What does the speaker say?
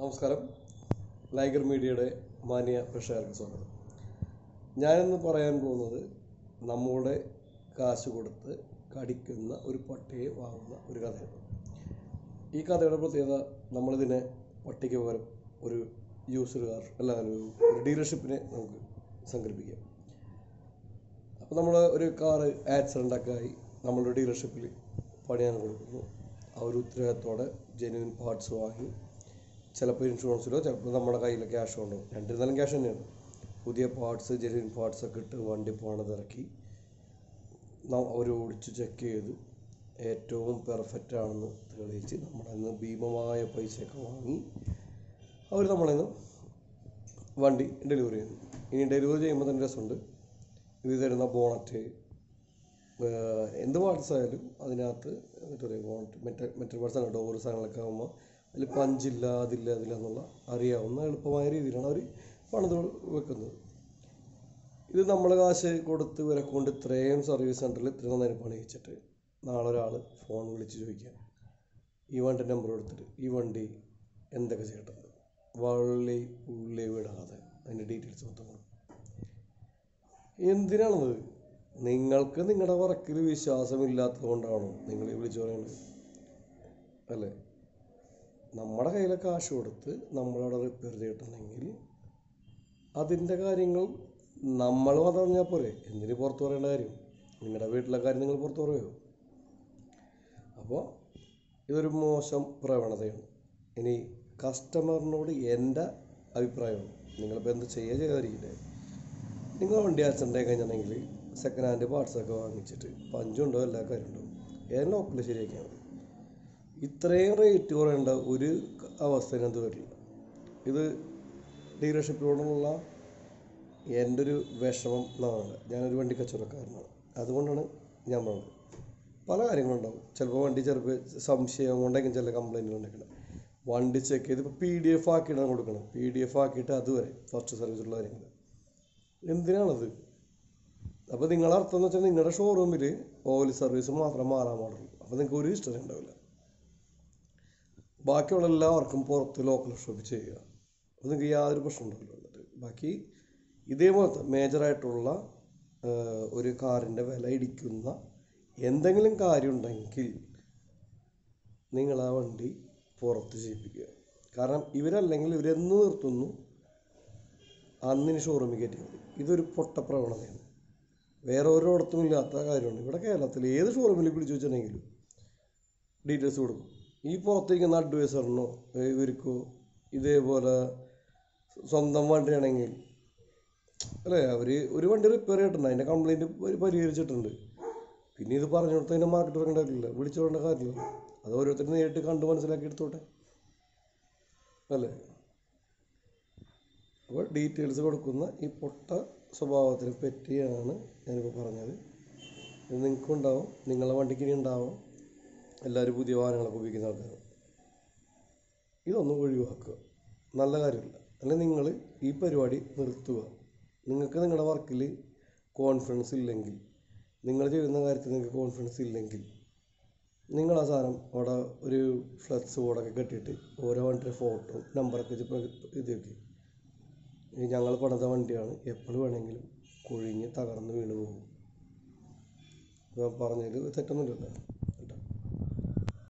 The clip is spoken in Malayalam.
നമസ്കാരം. ലൈഗർ മീഡിയയുടെ മാന്യ പ്രേക്ഷകർക്ക് സ്വാഗതം. ഞാനിന്ന് പറയാൻ പോകുന്നത് നമ്മുടെ കാശ് കൊടുത്ത് കടിക്കുന്ന ഒരു പട്ടിയെ വാങ്ങുന്ന ഒരു കഥയാണ്. ഈ കഥയുടെ പ്രത്യേകത, നമ്മളിതിനെ പട്ടിക്ക് പകരം ഒരു യൂസർ കാർ ഒരു ഡീലർഷിപ്പിനെ നമുക്ക് സങ്കല്പിക്കാം. അപ്പോൾ നമ്മൾ ഒരു കാറ് ആക്സിഡൻ്റൊക്കെ ആയി നമ്മളൊരു ഡീലർഷിപ്പിൽ പണിയാൻ കൊടുക്കുന്നു. ആ ഒരു ഉത്തരവാദിത്തോടെ ജെന്യുവിൻ പാർട്സ് വാങ്ങി, ചിലപ്പോൾ ഇൻഷുറൻസിലോ ചിലപ്പോൾ നമ്മുടെ കയ്യിൽ ക്യാഷ് ഉണ്ടാവും. രണ്ടിരുന്നാലും ക്യാഷ് തന്നെയാണ്. പുതിയ പാർട്സ്, ജെന്യുവിൻ പാർട്സൊക്കെ ഇട്ട് വണ്ടി പണിതിറക്കി അവർ ഓടിച്ച് ചെക്ക് ചെയ്ത് ഏറ്റവും പെർഫെക്റ്റ് ആണെന്ന് തെളിയിച്ച് നമ്മളിൽ നിന്ന് ഭീമമായ പൈസയൊക്കെ വാങ്ങി അവർ നമ്മളിൽ നിന്ന് വണ്ടി ഡെലിവറി ചെയ്യുന്നു. ഇനി ഡെലിവറി ചെയ്യുമ്പോൾ തന്നെ രസമുണ്ട്. ഇത് തരുന്ന ബോണറ്റ്, എന്ത് പാർട്സ് ആയാലും അതിനകത്ത് മെറ്റൽ പാർട്സാണ്, ഡോറ് സാധനങ്ങളൊക്കെ ആകുമ്പോൾ അതിൽ പഞ്ചില്ല, അതില്ല എന്നുള്ള അറിയാവുന്ന എളുപ്പമായ രീതിയിലാണ് അവർ പണിത് വെക്കുന്നത്. ഇത് നമ്മൾ കാശ് കൊടുത്ത് ഇവരെ കൊണ്ട് ഇത്രയും സർവീസ് സെൻറ്ററിൽ ഇത്രയും നന്നായി പണിയിച്ചിട്ട് നാളെ ഒരാൾ ഫോൺ വിളിച്ച് ചോദിക്കാം, ഈ വണ്ടി നമ്പർ കൊടുത്തിട്ട് ഈ വണ്ടി എന്തൊക്കെ ചെയ്യേണ്ടത്, വള്ളി ഉള്ളി വിടാതെ അതിൻ്റെ ഡീറ്റെയിൽസ് മൊത്തം കൊടുക്കും. എന്തിനാണത്? നിങ്ങൾക്ക് നിങ്ങളുടെ വർക്കിൽ വിശ്വാസമില്ലാത്തത് കൊണ്ടാണോ നിങ്ങൾ വിളിച്ചു പറയുന്നത്? അല്ലേ? നമ്മുടെ കയ്യിലെ കാശ് കൊടുത്ത് നമ്മളവിടെ റിപ്പയർ ചെയ്തിട്ടുണ്ടെങ്കിൽ അതിൻ്റെ കാര്യങ്ങൾ നമ്മൾ പറഞ്ഞാൽ പോരെ, എന്തിന് പുറത്ത് പറയേണ്ട കാര്യം? നിങ്ങളുടെ വീട്ടിലെ കാര്യം നിങ്ങൾ പുറത്ത് പറയുമോ? അപ്പോൾ ഇതൊരു മോശം പ്രവണതയാണ്. ഇനി കസ്റ്റമറിനോട് എൻ്റെ അഭിപ്രായമാണ്, നിങ്ങളിപ്പോൾ എന്ത് ചെയ്യാതിരിക്കില്ലേ? നിങ്ങൾ വണ്ടി ആക്സിഡൻ്റ് ആയി കഴിഞ്ഞിട്ടുണ്ടെങ്കിൽ സെക്കൻഡ് ഹാൻഡ് പാർട്സൊക്കെ വാങ്ങിച്ചിട്ട് പഞ്ചുണ്ടോ എല്ലാ കാര്യം ഉണ്ടോ ഏതെങ്കിലും ലോക്കൽ ശരിയാക്കിയാൽ മതി. ഇത്രയും റേറ്റ് കുറയേണ്ട ഒരു അവസ്ഥയിനകത്ത് വരില്ല. ഇത് ഡീലർഷിപ്പിനോടുള്ള എൻ്റെ ഒരു വിഷമം എന്നാണ്. ഞാനൊരു വണ്ടി കച്ചവടക്കാരനാണ്, അതുകൊണ്ടാണ് ഞാൻ പറഞ്ഞത്. പല കാര്യങ്ങളുണ്ടാവും. ചിലപ്പോൾ വണ്ടി സംശയം കൊണ്ടെങ്കിൽ ചില കംപ്ലൈൻറ്റുകൾ ഉണ്ടാക്കണം. വണ്ടി ചെക്ക് ചെയ്ത് ഇപ്പോൾ PDF ആക്കിയിട്ടാണ് കൊടുക്കണം. PDF ആക്കിയിട്ട് അതുവരെ ഫസ്റ്റ് സർവീസുള്ള കാര്യങ്ങൾ എന്തിനാണത്? അപ്പോൾ നിങ്ങളുടെ അർത്ഥം എന്ന് വെച്ചാൽ നിങ്ങളുടെ ഷോറൂമിൽ ഓയിൽ സർവീസ് മാത്രം മാറാൻ പാടുള്ളൂ. അപ്പോൾ നിങ്ങൾക്ക് ഒരു ഹിസ്റ്ററി ഉണ്ടാവില്ല. ബാക്കിയുള്ള എല്ലാവർക്കും പുറത്ത് ലോക്കൽ ഷോപ്പ് ചെയ്യുക. അപ്പോൾ നിങ്ങൾക്ക് യാതൊരു പ്രശ്നം ഉണ്ടാവില്ല. ബാക്കി ഇതേപോലത്തെ മേജറായിട്ടുള്ള ഒരു കാറിൻ്റെ വില ഇടിക്കുന്ന എന്തെങ്കിലും കാര്യം ഉണ്ടെങ്കിൽ നിങ്ങൾ ആ വണ്ടി പുറത്ത് ചെയ്യിപ്പിക്കുക. കാരണം ഇവരല്ലെങ്കിൽ ഇവരെന്ന് നിർത്തുന്നു അന്നിന് ഷോറൂമിൽ കയറ്റിയാൽ മതി. ഇതൊരു പൊട്ട പ്രവണതയാണ്. വേറെ ഓരോടത്തും ഇല്ലാത്ത കാര്യമാണ്. ഇവിടെ കേരളത്തിൽ ഏത് ഷോറൂമിൽ പിടിച്ചു വെച്ചിട്ടുണ്ടെങ്കിലും ഡീറ്റെയിൽസ് കൊടുക്കും. ഈ പുറത്തിരിക്കുന്ന അഡ്വൈസറിനോ ഇവർക്കോ ഇതേപോലെ സ്വന്തം വണ്ടിയാണെങ്കിൽ അല്ലേ, അവർ ഒരു വണ്ടി റിപ്പയർ ചെയ്തിട്ടുണ്ട്, അതിൻ്റെ കംപ്ലൈൻറ്റ് പരിഹരിച്ചിട്ടുണ്ട്. പിന്നെ ഇത് പറഞ്ഞു കൊടുത്ത് അതിൻ്റെ മാർക്കറ്റ് ഇറങ്ങേണ്ടതില്ല, വിളിച്ചു പറയേണ്ട കാര്യമില്ല. അത് ഓരോരുത്തരും നേരിട്ട് കണ്ട് മനസ്സിലാക്കി എടുത്തോട്ടെ, അല്ലേ? അപ്പോൾ ഡീറ്റെയിൽസ് കൊടുക്കുന്ന ഈ പൊട്ട സ്വഭാവത്തിനെ പറ്റിയാണ് ഞാനിപ്പോൾ പറഞ്ഞത്. ഇത് നിങ്ങൾക്കും ഉണ്ടാവും, നിങ്ങളുടെ വണ്ടിക്ക് ഇനി ഉണ്ടാവും. എല്ലാവരും പുതിയ വാഹനങ്ങളൊക്കെ ഉപയോഗിക്കുന്ന ആൾക്കാർ ഇതൊന്നും ഒഴിവാക്കുക, നല്ല കാര്യമില്ല. അല്ലെങ്കിൽ നിങ്ങൾ ഈ പരിപാടി നിർത്തുക. നിങ്ങൾക്ക് നിങ്ങളുടെ വർക്കിൽ കോൺഫിഡൻസ് ഇല്ലെങ്കിൽ, നിങ്ങൾ ചെയ്യുന്ന കാര്യത്തിൽ നിങ്ങൾക്ക് കോൺഫിഡൻസ് ഇല്ലെങ്കിൽ, നിങ്ങൾ ആ സാധനം അവിടെ ഒരു ഫ്ലെക്സ് ബോർഡൊക്കെ കെട്ടിയിട്ട് ഓരോ വണ്ടിയുടെ ഫോട്ടോ നമ്പറൊക്കെ ഇത് വെക്കി, ഞങ്ങൾ പണിത വണ്ടിയാണ്, എപ്പോൾ വേണമെങ്കിലും കൊഴിഞ്ഞ് തകർന്ന് വീണ് പോകും. പറഞ്ഞതിൽ തെറ്റൊന്നുമില്ലല്ലോ.